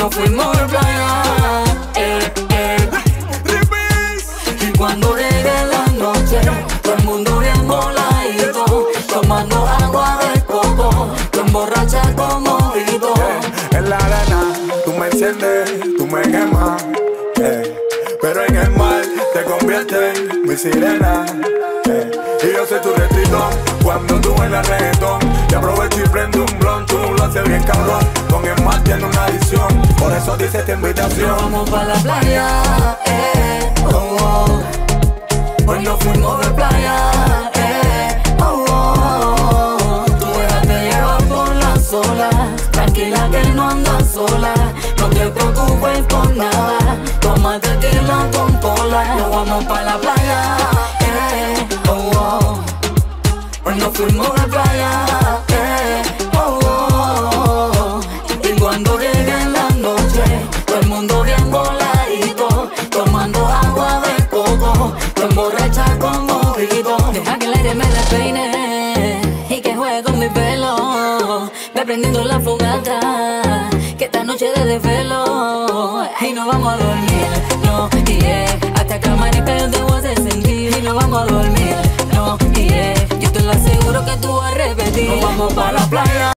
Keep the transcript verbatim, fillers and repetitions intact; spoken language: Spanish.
nos fuimos de playa, eh, eh. Y cuando llegue la noche, todo el mundo bien voladito, tomando agua de coco, te emborrachas como mojito. Eh, en la arena tú me enciendes, tú me quemas, eh, pero en el mar te conviertes en mi sirena, eh, y yo soy tu restrito cuando tú bailas reggaetón. Te aprovecho y prendo un blon, tú lo haces bien cabrón. Con el mar tiene una adicción, por eso dice esta invitación. Vamos pa' la playa, eh, oh, oh. Hoy nos fuimos de playa, eh, oh, oh. Tú déjate llevar por la sola, tranquila que no andas sola. No te preocupes por nada, toma tequila con cola. Nos vamos pa' la playa, eh, oh, oh. Hoy nos fuimos de playa, eh, oh, oh. Y cuando llegue la noche, todo el mundo bien voladito, tomando agua de coco, te emborracha con mojito. Deja que el aire me despeine y que juegue con mi pelo. Ve prendiendo la fogata, que esta noche de desvelo. Y no vamos a dormir, no, yeah. Hasta que amanezca yo te voy a hacer sentir. Y no vamos a dormir, no, yeah. Yo te lo aseguro que tú vas a repetir. Nos vamos pa' la playa.